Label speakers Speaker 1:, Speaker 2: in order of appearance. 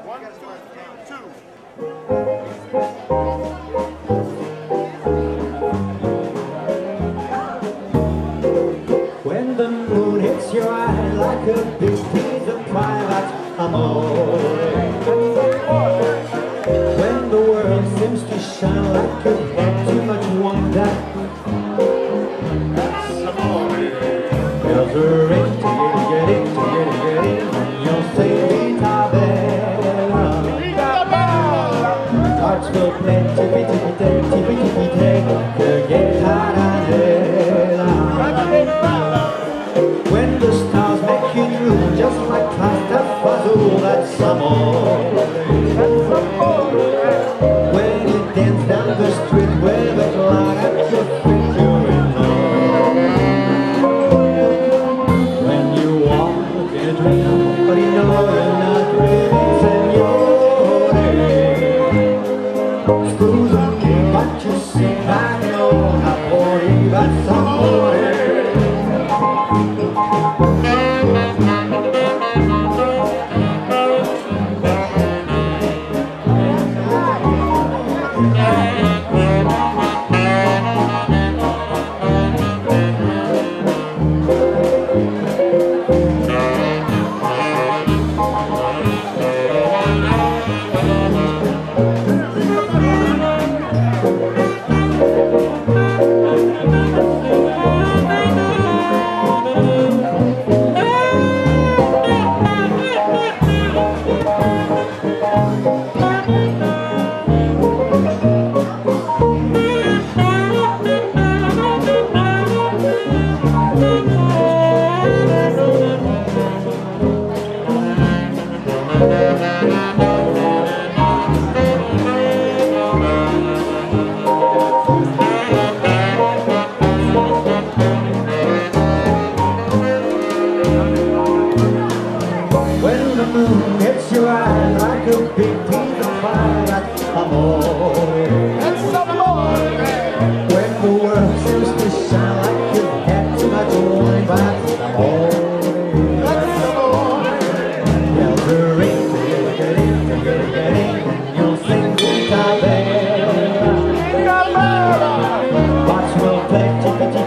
Speaker 1: 1, 2, 3, 2.
Speaker 2: When the moon hits your eye like a big piece of twilight, amore. When the world seems to shine like you've had too much wonder, there's a ring to get in, and you'll say Vita Bella. Hearts will play tippy-tippy-tay, tippy-tippy-tay, the guitarra. When the stars make you drool, just like pasta fuzzle, that's amore. When you dance down the street with a cloud at your feet, you're in love. When you walk in a dream, but you know you're not dreaming, Signore. Scusa che faccio sì, ma non Amore, that's amore. When the moon hits your eye like a big piece of fire, that's amore. That's amore. When the world seems to shine like you've had too much wine, that's amore. That's amore. There's a ring to get in, and you'll sing Vita Bella. Hearts will play tippy-tippy.